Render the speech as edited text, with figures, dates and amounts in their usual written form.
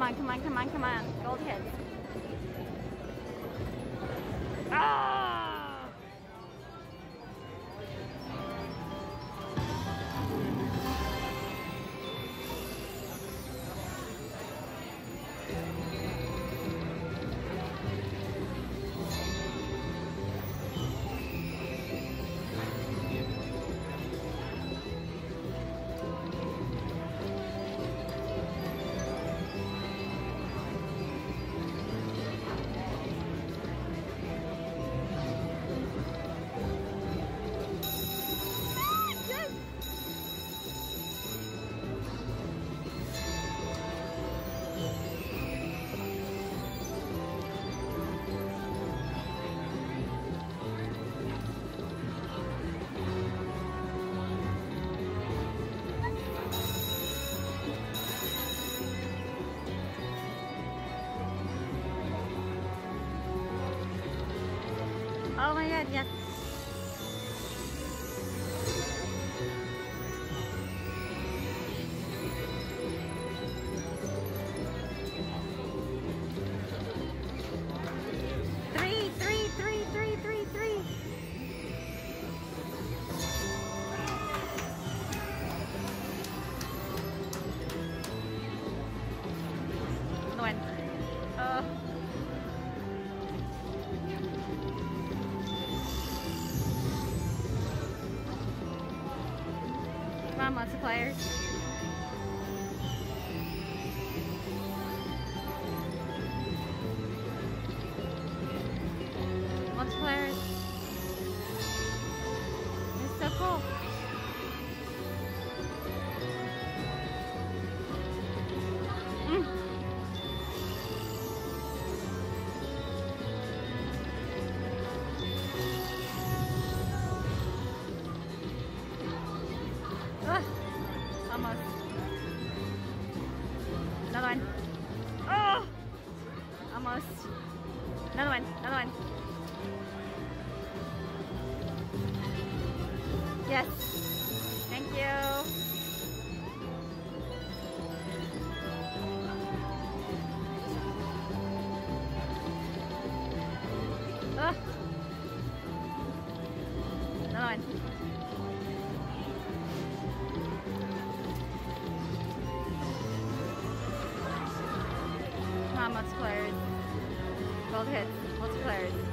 on, come on, come on, come on. Gold hits. Ah! Oh my god, yes. Three. No one. Come on, multipliers. Multipliers. It's so cool. Almost. Another one. Oh! Almost. Another one. Yes. Thank you. Oh. Another one. Multipliers. Gold hits. Multipliers.